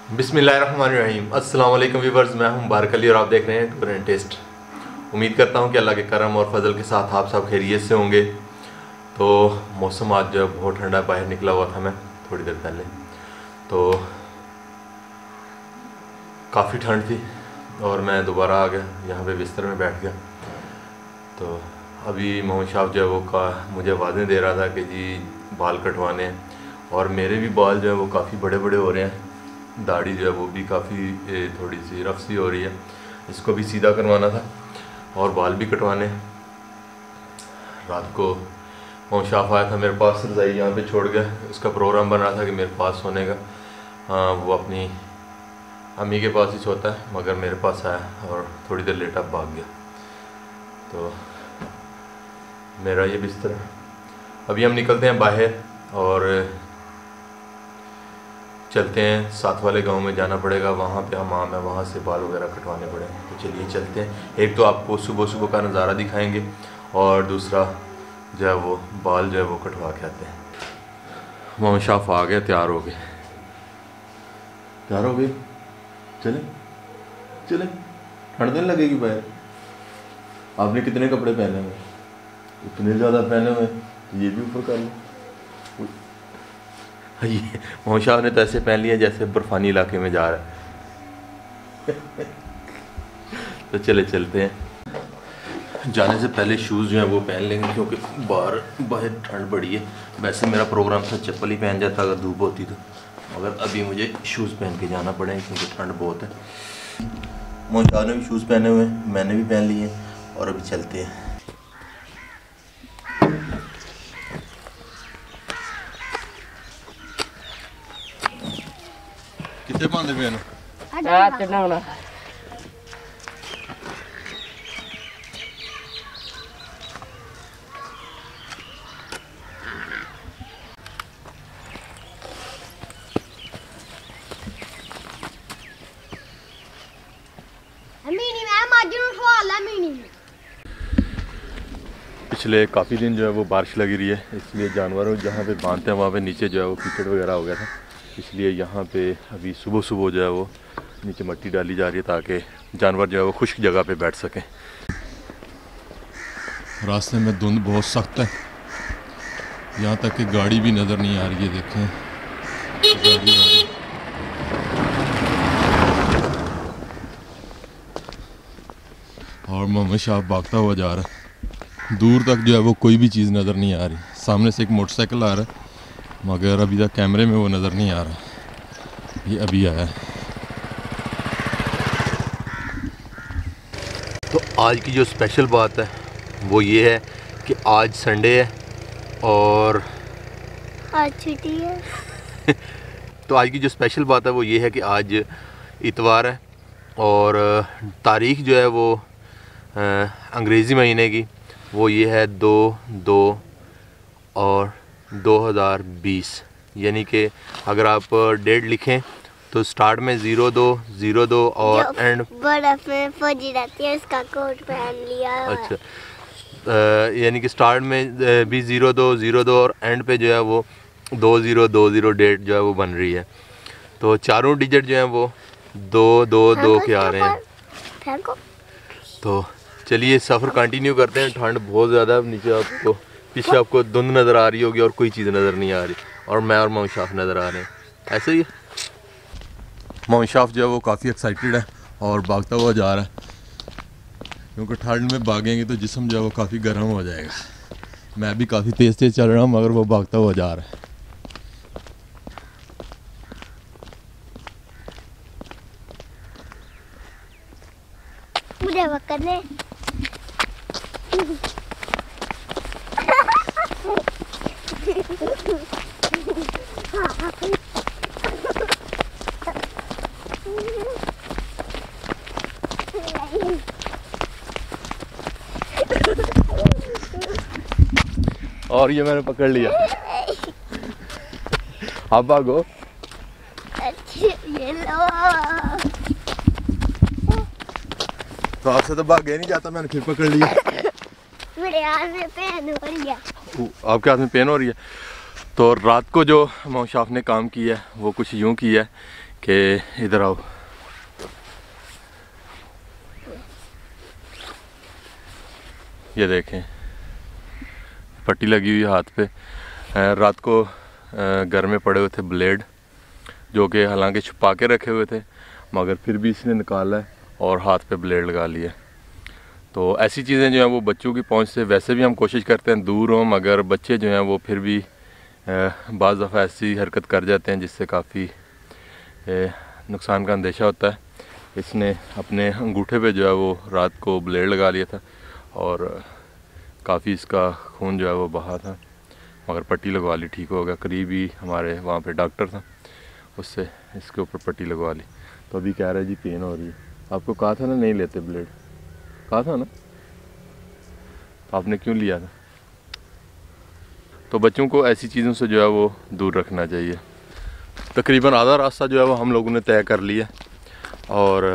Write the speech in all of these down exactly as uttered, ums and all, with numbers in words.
बिस्मिल्लाहिर्रहमानिर्रहीम। अस्सलाम वालेकुम व्यूअर्स, मैं हूं मुबारक अली और आप देख रहे हैं टूर एंड टेस्ट। उम्मीद करता हूं कि अल्लाह के करम और फजल के साथ आप सब खैरियत से होंगे। तो मौसम आज जो है बहुत ठंडा, बाहर निकला हुआ था मैं थोड़ी देर पहले, तो काफ़ी ठंड थी और मैं दोबारा आ गया यहाँ पे बिस्तर में बैठ गया। तो अभी मोहम्मद शाह जो है वो का मुझे आवाज़ें दे रहा था कि जी बाल कटवाने हैं, और मेरे भी बाल जो है वो काफ़ी बड़े बड़े हो रहे हैं। दाढ़ी जो है वो भी काफ़ी थोड़ी सी रफ सी हो रही है, इसको भी सीधा करवाना था और बाल भी कटवाने। रात को मोहम्मद शाह आया था मेरे पास, रज़ाई यहाँ पे छोड़ गया, उसका प्रोग्राम बन रहा था कि मेरे पास सोने का। हाँ, वो अपनी अम्मी के पास ही सोता है, मगर मेरे पास आया और थोड़ी देर लेटा भाग गया। तो मेरा ये बिस्तर है। अभी हम निकलते हैं बाहर और चलते हैं, साथ वाले गांव में जाना पड़ेगा, वहाँ पे हम आम है, वहाँ से बाल वगैरह कटवाने पड़ेंगे। तो चलिए चलते हैं। एक तो आपको सुबह सुबह का नज़ारा दिखाएंगे और दूसरा जो है वो बाल जो है वो कटवा के आते हैं। मोहम्मद शाह आ गए, तैयार हो गए तैयार हो गए चले चले ठंड नहीं लगेगी बाहर। आपने कितने कपड़े पहने हुए? इतने ज़्यादा पहने हुए, तो ये भी ऊपर कर लो। ये मोहम्मद शाह ने तो ऐसे पहन लिया जैसे बर्फानी इलाके में जा रहा है। तो चले चलते हैं। जाने से पहले शूज़ जो हैं वो पहन लेंगे, क्योंकि बाहर बाहर ठंड बड़ी है। वैसे मेरा प्रोग्राम था चप्पल ही पहन जाता अगर धूप होती तो, मगर अभी मुझे शूज़ पहन के जाना पड़ेगा क्योंकि ठंड बहुत है। मोहम्मद शाह ने भी शूज़ पहने हुए हैं, मैंने भी पहन लिए और अभी चलते हैं। कितने पांदे पे ना रात ना होना पिछले काफ़ी दिन जो है वो बारिश लगी रही है, इसलिए जानवरों जहाँ पे बांधते हैं वहाँ पे नीचे जो है वो कीचड़ वगैरह हो गया था, इसलिए यहाँ पे अभी सुबह सुबह जो है वो नीचे मिट्टी डाली जा रही है ताकि जानवर जो है वो खुश्क जगह पे बैठ सकें। रास्ते में धुंध बहुत सख्त है, यहाँ तक कि गाड़ी भी नज़र नहीं आ रही है। देखें गाड़ी आ रही। और मोहम्मद शाह भागता हुआ जा रहा है, दूर तक जो है वो कोई भी चीज़ नज़र नहीं आ रही। सामने से एक मोटरसाइकिल आ रहा है, मगर अभी तक कैमरे में वो नज़र नहीं आ रहा। ये अभी आया। तो आज की जो स्पेशल बात है वो ये है कि आज संडे है और आज छुट्टी है। तो आज की जो स्पेशल बात है वो ये है कि आज इतवार है और तारीख जो है वो अंग्रेज़ी महीने की वो ये है दो दो और दो हज़ार बीस, यानी कि अगर आप डेट लिखें तो स्टार्ट में ज़ीरो दो ज़ीरो दो और एंड बर्फ में फौजी रहती है, उसका कोट पहन लिया। अच्छा, यानी कि स्टार्ट में भी ज़ीरो दो ज़ीरो दो और एंड पे जो है वो दो ज़ीरो दो ज़ीरो डेट जो है वो बन रही है। तो चारों डिजिट जो हैं वो दो दो दो के आ रहे हैं। तो चलिए सफ़र कंटिन्यू करते हैं। ठंड बहुत ज़्यादा, नीचे आपको पीछे आपको धुंध नज़र आ रही होगी और कोई चीज़ नज़र नहीं आ रही, और मैं और मोहम्मद शाह नज़र आ रहे हैं। ऐसे ही मोहम्मद शाह जो है वो काफ़ी एक्साइटेड है और भागता हुआ जा रहा है, क्योंकि ठंड में भागेंगे तो जिस्म जो है वो काफ़ी गर्म हो जाएगा। मैं भी काफ़ी तेज़ तेज़ चल रहा हूँ, मगर वो भागता हुआ जा रहा है। मुझे पकड़ने और ये मैंने पकड़ लिया। आप भागो। ये लो। तो आपसे तो भाग गया नहीं जाता, मैंने फिर पकड़ लिया। मेरे हाथ में पेन हो रही है। आपके हाथ में पेन हो रही है। तो रात को जो मोहम्मद शाह ने काम किया है वो कुछ यूँ किया है कि इधर आओ। ये देखें पट्टी लगी हुई हाथ पे। रात को घर में पड़े हुए थे ब्लेड, जो कि हालांकि छुपा के रखे हुए थे, मगर फिर भी इसने निकाला है और हाथ पे ब्लेड लगा लिया। तो ऐसी चीज़ें जो हैं वो बच्चों की पहुंच से वैसे भी हम कोशिश करते हैं दूर हों, मगर बच्चे जो हैं वो फिर भी बाज़ दफ़ा ऐसी हरकत कर जाते हैं जिससे काफ़ी नुकसान का अंदेशा होता है। इसने अपने अंगूठे पे जो है वो रात को ब्लेड लगा लिया था और काफ़ी इसका खून जो है वो बहा था, मगर पट्टी लगवा ली, ठीक हो गया। करीब ही हमारे वहाँ पे डॉक्टर था, उससे इसके ऊपर पट्टी लगवा ली। तो अभी कह रहा है जी पेन हो रही है। आपको कहा था ना नहीं लेते ब्लेड, कहा था ना, तो आपने क्यों लिया था? तो बच्चों को ऐसी चीज़ों से जो है वो दूर रखना चाहिए। तकरीबन आधा रास्ता जो है वो हम लोगों ने तय कर लिया और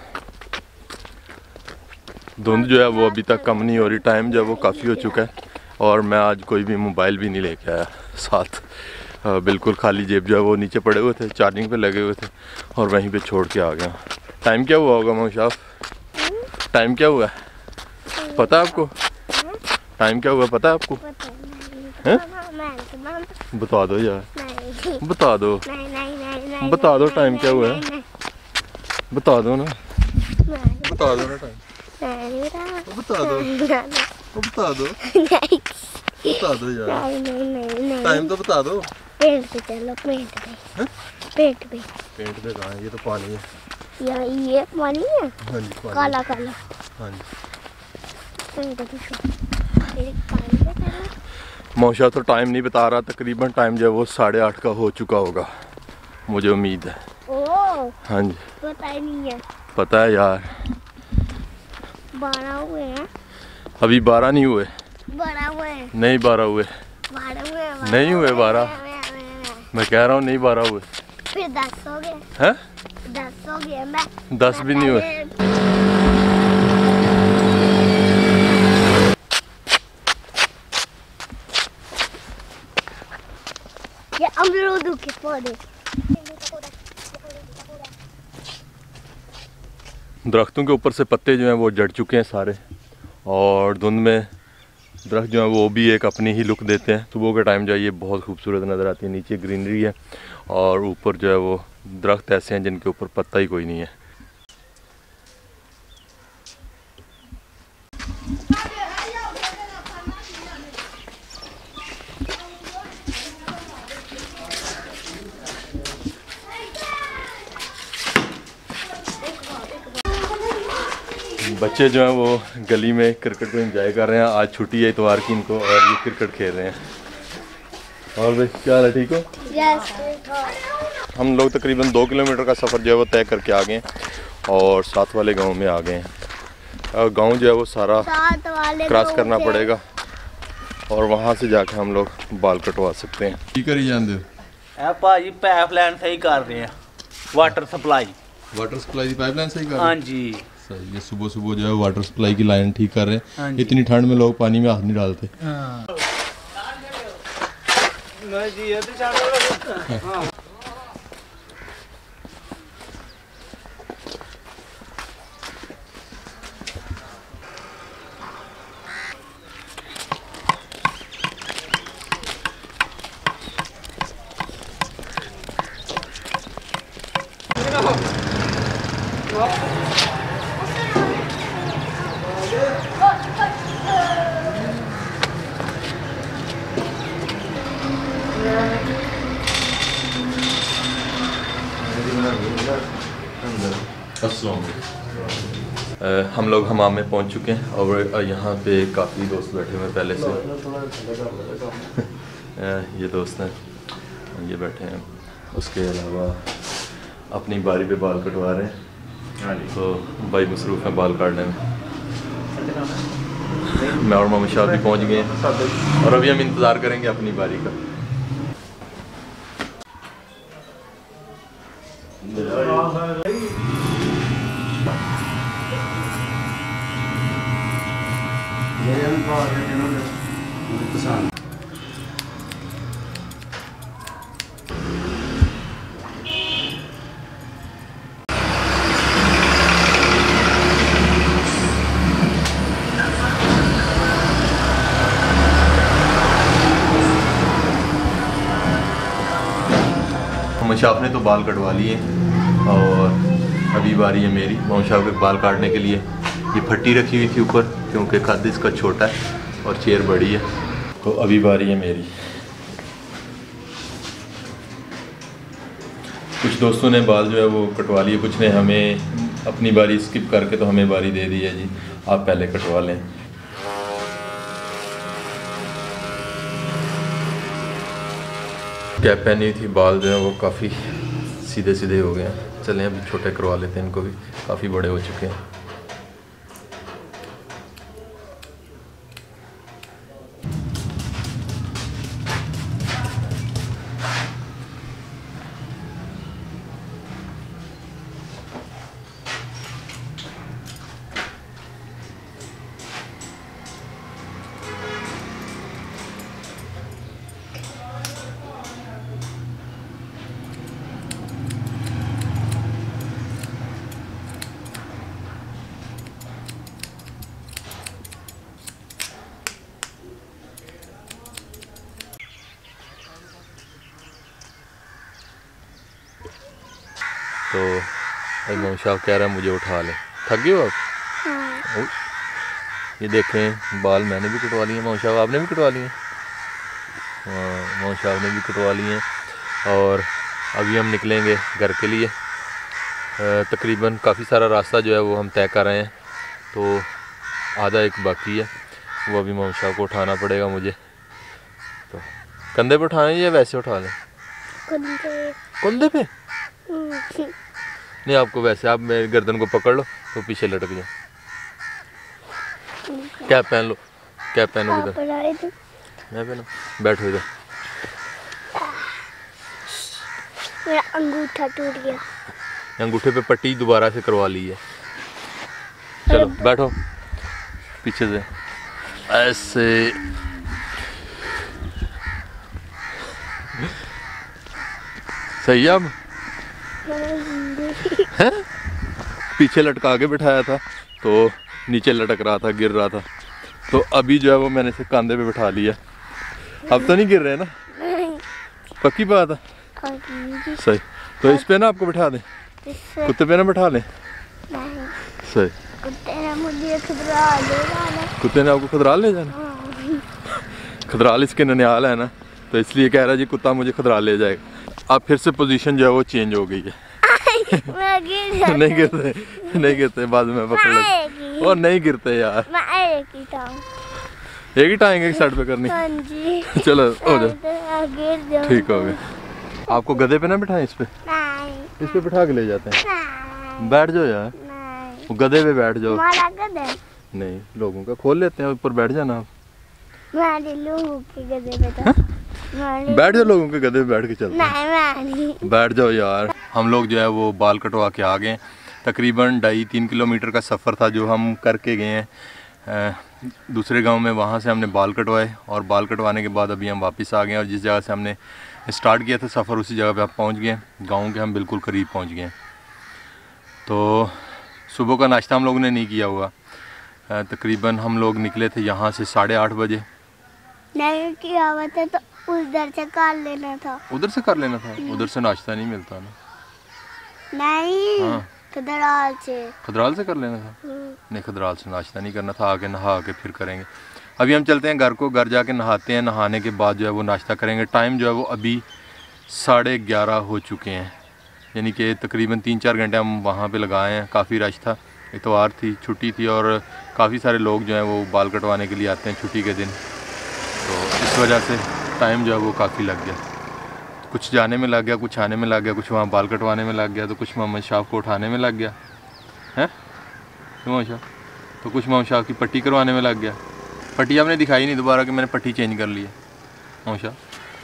धुंध जो है वो अभी तक कम नहीं हो रही। टाइम जो है वो काफ़ी हो चुका है और मैं आज कोई भी मोबाइल भी नहीं लेके आया साथ। बिल्कुल खाली जेब जो है वो नीचे पड़े हुए थे, चार्जिंग पे लगे हुए थे और वहीं पे छोड़ के आ गया। टाइम क्या हुआ होगा मोशाफ? टाइम क्या हुआ है पता है आपको? टाइम क्या हुआ पता है आपको? हैं? बता दो यार, बता दो, बता दो टाइम क्या हुआ है, बता दो ना, बता दो ना टाइम, बता दो, बता दो, बता दो यार, टाइम तो बता दो। पेंट पे चलो, पेंट पे, पेंट पे, पेंट पे कहाँ है? ये तो पानी है यार, ये पानी है। हाँ जी, पानी। काला काला। हाँ जी। पेंट पे पानी पे चलो। मौशा तो टाइम नहीं बता रहा, तकरीबन टाइम जो है वो साढ़े आठ का हो चुका होगा, मुझे उम्मीद है। ओह हाँ जी, पता ही नहीं है। पता है यार, बारह हुए हैं अभी बारह नहीं हुए। बारह हुए हैं। नहीं बारह हुए, बारह हुए हैं, नहीं हुए बारह, मैं कह रहा हूँ नहीं बारह हुए। फिर दस हो गए हैं? दस हो गए। मैं दस भी नहीं हुए। ये अमरूद के पौधे, दरख्तों के ऊपर से पत्ते जो हैं वो जड़ चुके हैं सारे और धुंध में दरख्त जो है वो भी एक अपनी ही लुक देते हैं। सुबह के टाइम जो है ये बहुत खूबसूरत नज़र आती है, नीचे ग्रीनरी है और ऊपर जो है वो दरख्त ऐसे हैं जिनके ऊपर पत्ता ही कोई नहीं है। बच्चे जो हैं वो गली में क्रिकेट को एंजॉय कर रहे हैं। आज छुट्टी है इतवार की इनको और ये क्रिकेट खेल रहे हैं। और भाई क्या हाल है, ठीक हो? yes. हम लोग तकरीबन दो किलोमीटर का सफ़र जो है वो तय करके आ गए हैं और साथ वाले गांव में आ गए हैं। गांव जो है वो सारा क्रॉस करना पड़ेगा और वहां से जाके हम लोग बाल कटवा सकते हैं। ठीक करी जान दो भाजी, पाइपलाइन सही कर रहे हैं, वाटर सप्लाई वाटर सप्लाई की पाइपलाइन सही कर रहे हैं। हाँ जी सही है, सुबह सुबह जो है वाटर सप्लाई की लाइन ठीक कर रहे हैं। इतनी ठंड में लोग पानी में हाथ नहीं डालते। हाँ। आ, हम लोग हमाम में पहुंच चुके हैं और यहाँ पे काफ़ी दोस्त बैठे हुए हैं पहले से। आ, ये दोस्त हैं, ये बैठे हैं। उसके अलावा अपनी बारी पे बाल कटवा रहे हैं, तो भाई मसरूफ़ हैं बाल काटने में। मैं और मोहम्मद शाह भी पहुँच गए हैं और अभी हम इंतज़ार करेंगे अपनी बारी का। मोहम्मद शाफ ने तो बाल कटवा लिए और अभी बारी है मेरी मोहम्मद शाफ के बाल काटने के लिए। ये फट्टी रखी हुई थी ऊपर क्योंकि कद इसका छोटा है और चेयर बड़ी है, तो अभी बारी है मेरी। कुछ दोस्तों ने बाल जो है वो कटवा लिए, कुछ ने हमें अपनी बारी स्किप करके तो हमें बारी दे दी है जी, आप पहले कटवा लें। कैप पहनी हुई थी, बाल जो है वो काफ़ी सीधे सीधे हो गए हैं। चलें अभी छोटे करवा लेते हैं इनको भी, काफ़ी बड़े हो चुके हैं। तो मोहम्मद शाफ कह रहा है मुझे उठा ले, थक गए हो आप? हाँ। ये देखें बाल मैंने भी कटवा लिए, मोहम्मद शाफ आपने भी कटवा लिए? हाँ, मोहम्मद शाफ ने भी कटवा लिए। और अभी हम निकलेंगे घर के लिए। तकरीबन काफ़ी सारा रास्ता जो है वो हम तय कर रहे हैं, तो आधा एक बाकी है, वो अभी मोहम्मद शाफ को उठाना पड़ेगा मुझे। तो कंधे पे उठाएं या वैसे उठा लें? कंधे कंधे पे नहीं, आपको वैसे आप मेरे गर्दन को पकड़ लो तो पीछे लटक जाओ। कैप पहन लो, कैप पहनो इधर, मैं पहनो, बैठो इधर। मेरा अंगूठा टूट गया, अंगूठे पे पट्टी दोबारा से करवा ली है। चलो बैठो पीछे से ऐसे। सही है अब? हैं? पीछे लटका के बिठाया था तो नीचे लटक रहा था, गिर रहा था, तो अभी जो है वो मैंने इसे कंधे पे बिठा लिया। अब तो नहीं गिर रहे ना? पक्की बात है? सही। तो इस पे ना आपको बिठा दें, कुत्ते पे ना बिठा लें? सही। कुत्ते ने मुझे खदराल ले जाना। कुत्ते ने आपको खदराल ले जाना? खदराल इसके ननिहाल है ना, तो इसलिए कह रहा जी कुत्ता मुझे खदराल ले जाएगा। अब फिर से पोजीशन जो है वो चेंज हो गई है। नहीं गिरते, नहीं गिरते, बाद में पकड़ लेते और नहीं गिरते यार। मैं एक ही टांग, एक ही टांग एक साइड पे करनी। हाँ जी। चलो हो जाए, ठीक हो गया। आपको गधे पे ना बिठाएं, इस पे इस पे बिठा के ले जाते हैं। बैठ जाओ यार, गधे पे बैठ जाओ। नहीं, लोगों का खोल लेते हैं, ऊपर बैठ जाना आप। लोगों के गधे पे तो बैठ जाओ, लोगों के गधे पे बैठ के चलते हैं। बैठ जाओ यार। हम लोग जो है वो बाल कटवा के आ गए। तकरीबन ढाई तीन किलोमीटर का सफ़र था जो हम करके गए हैं दूसरे गांव में। वहाँ से हमने बाल कटवाए और बाल कटवाने के बाद अभी हम वापस आ गए और जिस जगह से हमने स्टार्ट किया था सफ़र उसी जगह पे आप पहुँच गए। गाँव के हम बिल्कुल करीब पहुँच गए। तो सुबह का नाश्ता हम लोगों ने नहीं किया हुआ। तकरीबन हम लोग निकले थे यहाँ से साढ़े आठ बजे। नहीं किया हुआ था तो उधर से कर लेना था। उधर से कर लेना था? उधर से नाश्ता नहीं मिलता ना। नहीं, हाँ। खदराल से खदराल से कर लेना था। नहीं, खदराल से नाश्ता नहीं करना था, आके नहा के फिर करेंगे। अभी हम चलते हैं घर को, घर जाके नहाते हैं, नहाने के बाद जो है वो नाश्ता करेंगे। टाइम जो है वो अभी साढ़े ग्यारह हो चुके हैं, यानी कि तकरीबन तीन चार घंटे हम वहाँ पे लगाए हैं। काफ़ी रश था, इतवार थी, छुट्टी थी और काफ़ी सारे लोग जो हैं वो बाल कटवाने के लिए आते हैं छुट्टी के दिन, तो इस वजह से टाइम जो है वो काफ़ी लग गया। कुछ जाने में लग गया, कुछ आने में लग गया, कुछ वहाँ बाल कटवाने में लग गया, तो कुछ मोहम्मद शाफ को उठाने में लग गया है मोहम्मद शाफ, तो कुछ मोहम्मद शाफ की पट्टी करवाने में लग गया। पट्टी आपने दिखाई नहीं दोबारा कि मैंने पट्टी चेंज कर ली है मोहम्मद शाफ?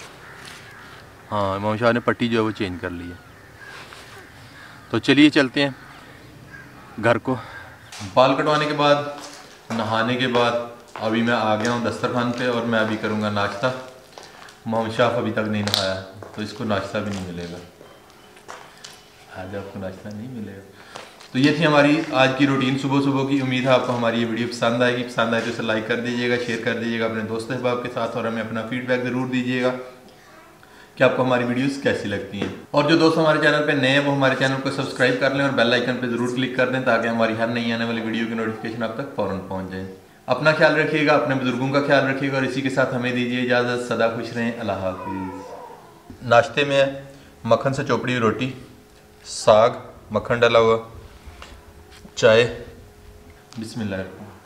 हाँ, मोहम्मद शाफ ने पट्टी जो है वो चेंज कर ली है। तो चलिए चलते हैं घर को। बाल कटवाने के बाद, नहाने के बाद अभी मैं आ गया हूँ दस्तरखान पे और मैं अभी करूँगा नाश्ता। मोहम्मद शाफ अभी तक नहीं नहाया तो इसको नाश्ता भी नहीं मिलेगा, आज आपको नाश्ता नहीं मिलेगा। तो ये थी हमारी आज की रूटीन सुबह सुबह की। उम्मीद है आपको हमारी ये वीडियो पसंद आएगी। पसंद आए तो इसे लाइक कर दीजिएगा, शेयर कर दीजिएगा अपने दोस्तों अहबाब के साथ और हमें अपना फीडबैक ज़रूर दीजिएगा। कि आपको हमारी वीडियोस कैसी लगती हैं। और जो दोस्त हमारे चैनल पे नए हैं वो हमारे चैनल को सब्सक्राइब कर लें और बेल आइकन पे ज़रूर क्लिक कर दें ताकि हमारी हर नई आने वाली वीडियो की नोटिफिकेशन आप तक फ़ौरन पहुँच जाए। अपना ख्याल रखिएगा, अपने बुजुर्गों का ख्याल रखिएगा और इसी के साथ हमें दीजिए इजाज़त। सदा खुश रहें। अल्लाह हाफिज़। नाश्ते में है मक्खन से चोपड़ी हुई रोटी, साग, मक्खन डाला हुआ, चाय। बिस्मिल्लाह।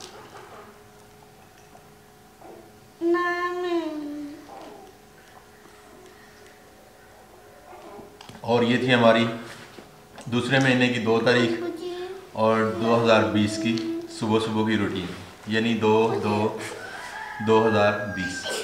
और ये थी हमारी दूसरे महीने की दो तारीख और दो हज़ार बीस की सुबह सुबह की रूटीन, यानी दो दो दो हज़ार बीस।